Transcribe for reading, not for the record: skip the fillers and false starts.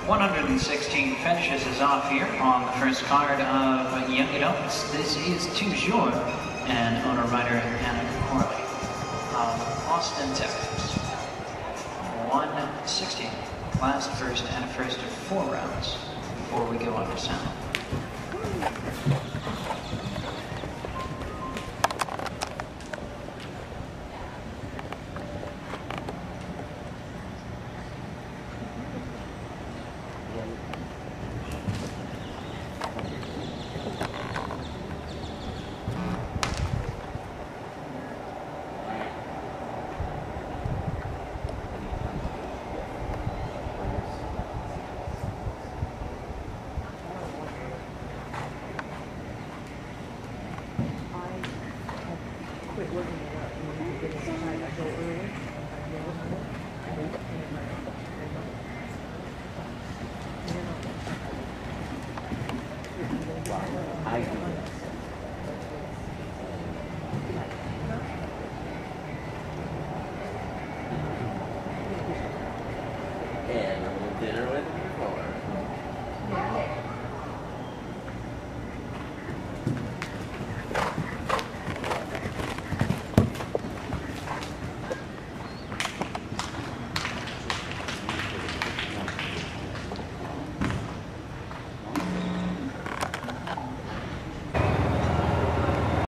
116 finishes is off here on the first card of Young Adults. This is Toujours and owner-rider Anna Corley of Austin, Texas. 116. Last, first, and first of 4 rounds before we go under sound. I